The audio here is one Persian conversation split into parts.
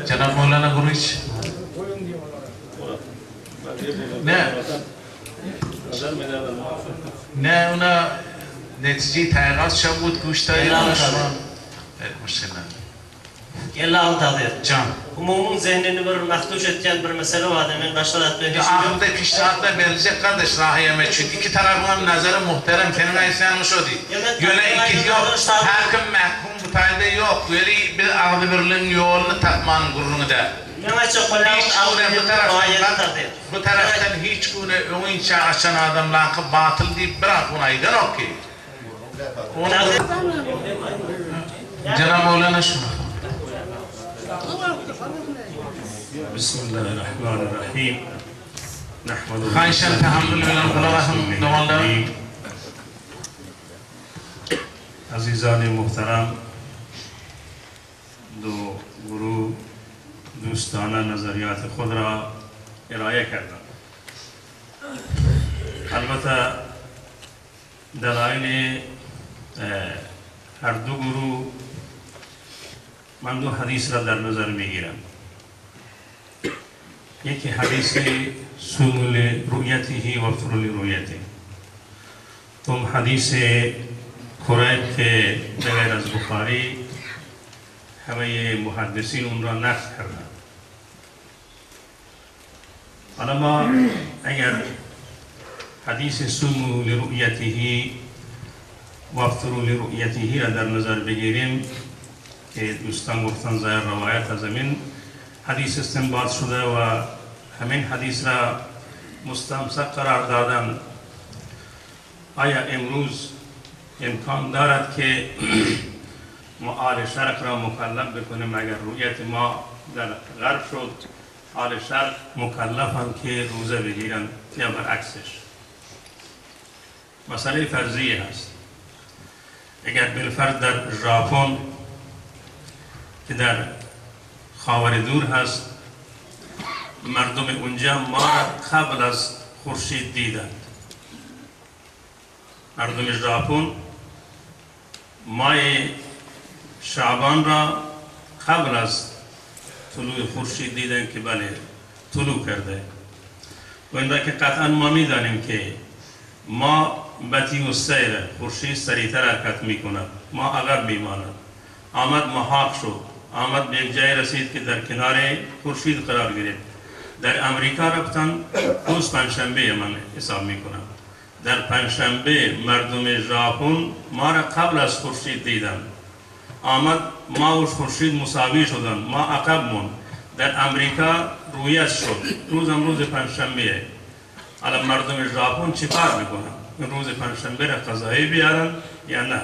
جناب مولانا گرویچ نه اونا نتیجه تحقیقات شب بود گوشتایی مشکل نداره Gel al tadı. Can. Umumun zihnini bir mahtuş etken bir mesele var demin başladı etmeye Ahımda piştihatlar verilecek kardeş rahiyeme çünkü iki tarafın nazarı muhterem kelime isyanmış o değil. Öyle iki yok, hakim mahkum bu tayda yok. Öyle bir ağzı birliğin yolunu tapmanın gurrunu da. Bu taraftan hiç onun için açan adamlar batıl deyip bırak ona aydan yok ki. Cenab-ı Mevlana şunu. بسم الله الرحمن الرحيم نحمد خايشا تحمل من الخلاهم دوالله عزیزان محترم دو گروه دوستانه نظریات خود را ارائه کردند. البته دلایل هر دو گروه من دو حدیث را در نظر میگیرم. یکی حدیث سوموا لرؤیته و افطروا لرؤیته. دوم حدیث قریب که بغیر از بخاری همه محدثین اون را نقل کردند. حالا ما اگر حدیث سوموا لرؤیته و افطروا لرؤیته را در نظر بگیریم که دوستان گفتن ظاهر روایت از این حدیث استنباط شده و همین حدیث را مستمسک قرار دادن. آیا امروز امکان دارد که ما آل شرق را مکلف بکنیم اگر رؤیت ما در غرب شد آل شرق مکلفند که روزه بگیرند یا برعکسش؟ مسئله فرضیه هست. اگر بالفرض در ژاپن که در خاور دور هست مردم اونجا ما قبل از خورشید دیدند. مردم ژاپن ماه شعبان را قبل از طلوع خورشید دیدند که بله طلوع کرده و این را که قطعا ما میدانیم که ما بطیء السیر خورشید سریعتر حرکت میکند ما عقب میماند. آمد محاق شد آمد به یک جای رسید که در کنار خورشید قرار گرفت. در امریکا رفتن روز پنجشنبه من حساب میکنم. در پنجشنبه مردم ژاپن ما را قبل از خورشید دیدن. آمد ما و خورشید مساوی شدن ما عقب موند. در امریکا رویت شد روز پنجشنبه. الان مردم ژاپن چی کار میکنن؟ روز پنجشنبه را قضایی بیارن یا نه؟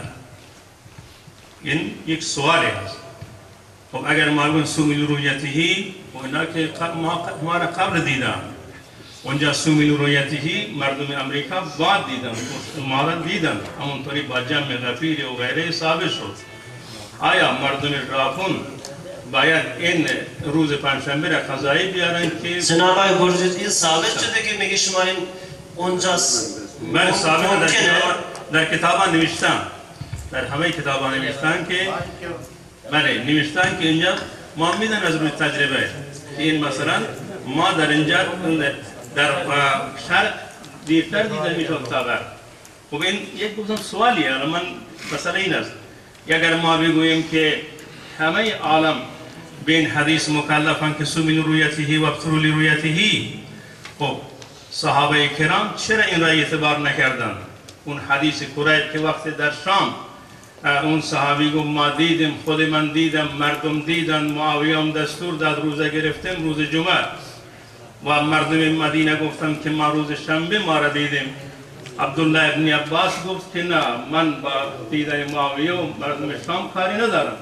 این یک سوالی هست. خب اگر ما بگویم سوموا لرؤیته و اینا که ما را قبل دیدن اونجا سوموا لرؤیته مردم امریکا بعد دیدن ما را دیدن همونطوری با جمع غفیر و غیره ثابت شد. آیا مردم ژاپن باید این روز پنجشنبه را قضایی بیارن که جناب آقای گرجی ثابت شده که میگه شما این اونجاست؟ من ثابت در کتابا نوشتم در همه کتابا نوشتن که بله نوشتن که اینجا ما میدن از روی تجربه که این مثلا ما در اینجا در شرق دیرتر دیده میشد تا غرب. خب این یک سوالیه. الان من مثلا این است اگر ما بگوییم که همه عالم به این حدیث مکلفن که سوموا لرؤیته و افطروا لرؤیته، خب صحابه کرام چرا این را اعتبار نکردند؟ اون حدیث قریب که وقتی در شام اون صحابی گفت ما دیدیم خود من دیدم مردم دیدن معاویه هم دستور داد روزه گرفتیم روز جمعه و مردم مدینه گفتن که ما روز شنبه ما را دیدیم. عبدالله ابن عباس گفت که نه من با دیدن معاویه و مردم شام کاری ندارم.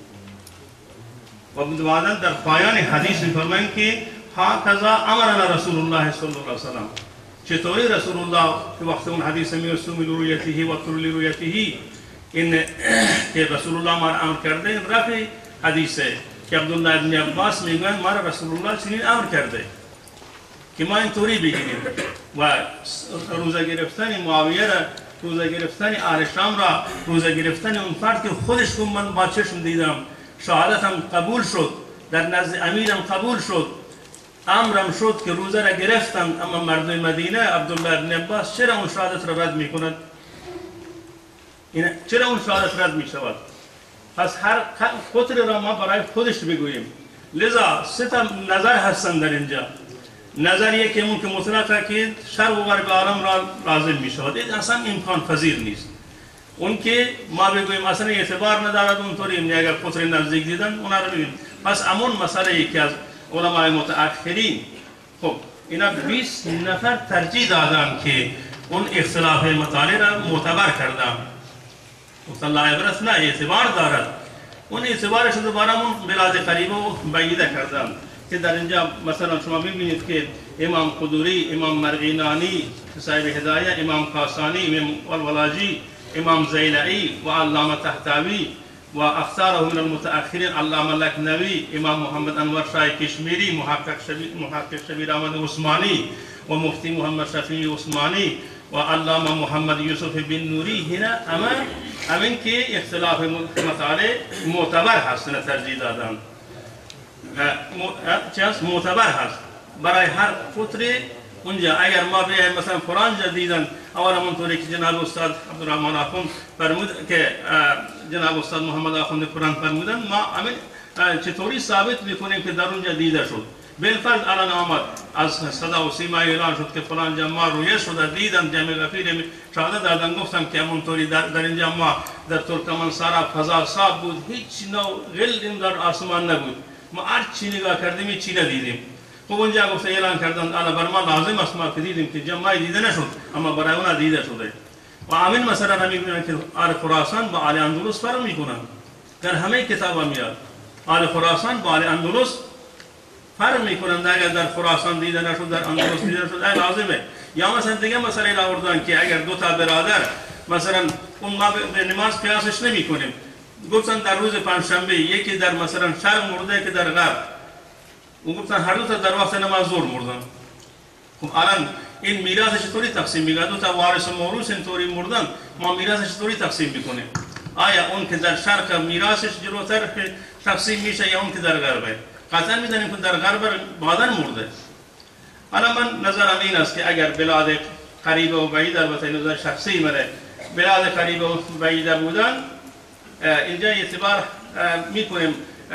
و بعدا در پایان حدیث می‌فرمایند که هکذا امرنا رسول الله صلی الله علیه و سلم. چطوری رسول الله که وقتی اون حدیث میگه سوموا لرؤیته و افطروا لرؤیته این که رسول الله ما را امر کرده این رفع حدیثه که عبدالله ابن عباس میگن ما را رسول الله چنین امر کرده که ما اینطوری بگیریم و روزه گرفتن معاویه را روزه گرفتن آل شام را روزه گرفتن اون فرد که خودش گفت من با چشم دیدم شهادتم قبول شد در نزد امیرم قبول شد، امرم شد که روزه را گرفتند، اما مردم مدینه عبدالله بن عباس چرا اون شهادت را رد می کند؟ چرا اون شهادت رد می شود؟ پس هر قطر را ما برای خودش بگوییم. لذا سه تا نظر هستند در اینجا. نظر یکی اون که مطلقه که شرق و غرب عالم را لازم می شود، این اصلا امکان پذیر نیست. اون که ما بگوییم اصلا اعتبار ندارد اونطوری، اگر قطر نزدیک دیدن اونا رو ببینیم. پس امون مسئله یکی از علمای متأخرین، خب اینا 20 نفر ترجیح دادن که اون اختلاف مطالع را معتبر کردن. گفتن لا عبرت نه، اعتبار دارد. اون اعتبارش رو دوباره اون بلاد قریبه و بعیده کردن که در اینجا مثلا شما ببینید که امام قدوری، امام مرغینانی صاحب هدایه، امام قاسانی، امام الولاجی، امام زیلعی و علامه تحتاوی و اختاره من المتأخرین علامه لکنوی، امام محمد انور شاه کشمیری، محقق شبیر احمد عثمانی و مفتی محمد شفیع عثمانی و علامه محمد یوسف بن نوری، هنا امن که اختلاف مطالع معتبر هست، نه ترجیح دادن معتبر هست برای هر فتره. اونجا اگر ما بیایم مثلا فلان جا دیدن، اولا اونطوری که جناب استاد عبدالرحمن آخوند فرمود که جناب استاد محمد آخوند قرآن فرمودن، ما همین چطوری ثابت میکنیم که در اونجا دیده شد؟ بالفرض الان آمد از صدا و سیما اعلان شد که فلان جا ما رویه شده دیدن، جمع غفیر شهادت دادن، گفتم که همونطوری در اینجا ما در ترکمنسارا فضا صاف بود، هیچ نوع غل در آسمان نبود، ما هر چی نگاه کردیم چی ندیدیم. خب اونجا گفته اعلان کردن الا بر ما لازم است ما که دیدیم که جمعی دیده نشد، اما برای اونا دیده شده. و همین مثلا را میگویند که آل خراسان با آل اندلس فرق میکنن، در همه کتابا میاد آل خراسان با آل اندلس فرق میکنند. اگر در خراسان دیده نشد در اندلس دیده نشد ای لازمه. یا مثلا دیگه مسئله را آوردن که اگر دو تا برادر مثلا اون ما به نماز قیاسش نمیکنیم، گفتن در روز پنجشنبه یکی در مثلا شرق مرده که در غرب، اون گفتن هر دو تا در وقت نماز ظهر مردن. خب الان این میراثش چطوری تقسیم میکنه؟ دو تا وارث و موروث اینطوری مردن، ما میراثش چطوری تقسیم میکنیم؟ آیا اون که در شرق میراثش جلوتر تقسیم میشه یا اون که در غربه؟ قطعا میدونیم که در غرب بعداً مرده. حالا من نظرم این است که اگر بلاد قریب و بعید، البته نظر شخصی منه، بلاد قریب و بعید بودن اینجا اعتبار میکنیم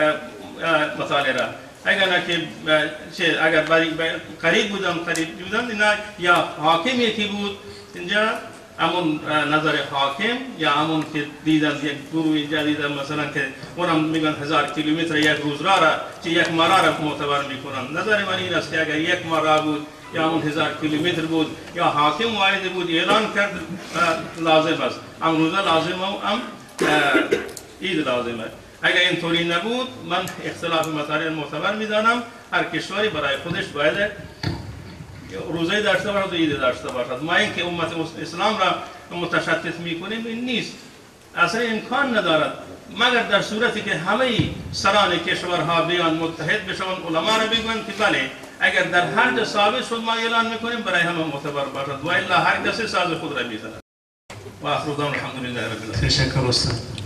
مطالعه را. اگر نه که اگر قریب بودن اینا یا حاکم یکی بود اینجا، همون نظر حاکم یا همون که دیدن یک گروه اینجا دیدن مثلا که اونم میگن 1000 کیلومتر یک روز را چه یک ماه را معتبر میکنن. نظر من این است که اگر یک ماه بود یا همون 1000 کیلومتر بود یا حاکم واحد بود اعلان کرد لازم است، هم روزه لازم و هم عید لازمه. اگر اینطوری نبود من اختلاف مطالع معتبر میدانم. هر کشوری برای خودش باید روزه داشته باشد و عید داشته باشد. ما اینکه امت اسلام را متشتت میکنیم این نیست، اصلا امکان ندارد مگر در صورتی که همه سران کشورها بیان متحد بشوند، علما را بگویند که بله اگر در هر جا ثابت شد ما اعلان میکنیم برای همه معتبر باشد، و الا هر کسی ساز خود را میزند. و آخر دعوانا الحمدلله رب العالمین. تشکر استاد.